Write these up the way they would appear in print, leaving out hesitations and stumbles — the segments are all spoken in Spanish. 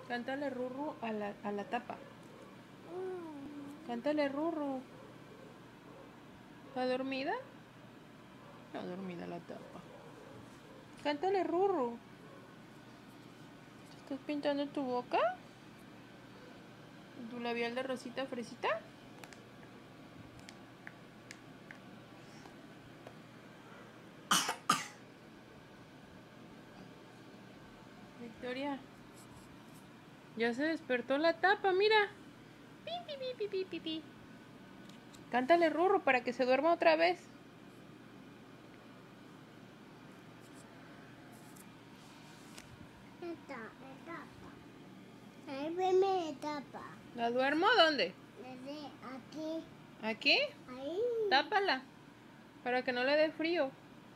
Cántale Rurru a la tapa. Cántale Rurru. ¿Está dormida? Está dormida la tapa. Cántale Rurru. ¿Estás pintando tu boca? ¿Tu labial de rosita fresita? Victoria. Ya se despertó la tapa, mira. Pi, pi, pi, pi, pi, pi, pi. Cántale Rurru para que se duerma otra vez. Ahí me tapa. ¿La duermo dónde? Desde aquí. ¿Aquí? Ahí. Tápala. Para que no le dé frío.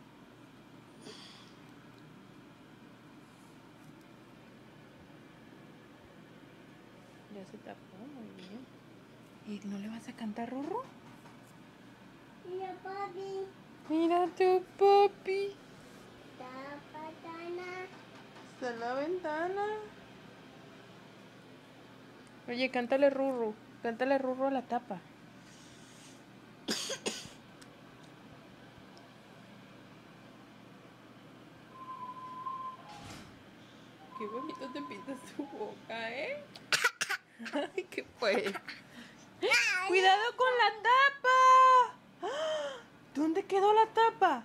Ya se tapó, muy bien. ¿Y no le vas a cantar, Rurru? Mira, papi. Mira tu papi. Tapa, Tana. Está en la ventana. Oye, cántale Rurru. Cántale Rurru a la tapa. Qué bonito te pintas tu boca, ¿eh? Ay, ¿qué fue? ¡Cuidado con la tapa! ¿Dónde quedó la tapa?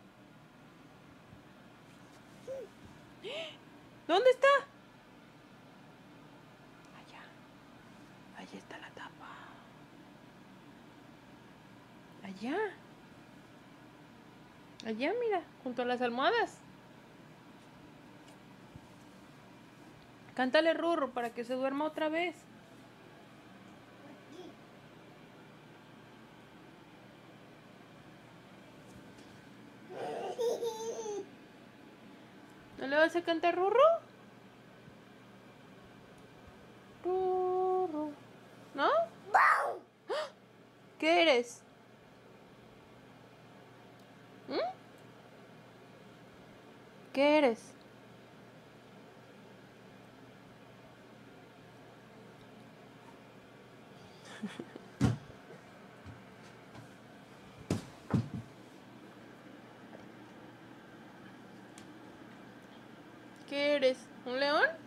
¿Dónde está? Allá. Allá está la tapa. Allá. Allá, mira, junto a las almohadas. Cántale Rurru para que se duerma otra vez. ¿No le vas a cantar Rurru? Rurru. ¿No? ¿Qué eres? ¿Mm? ¿Qué eres? ¿Qué eres? ¿Un león?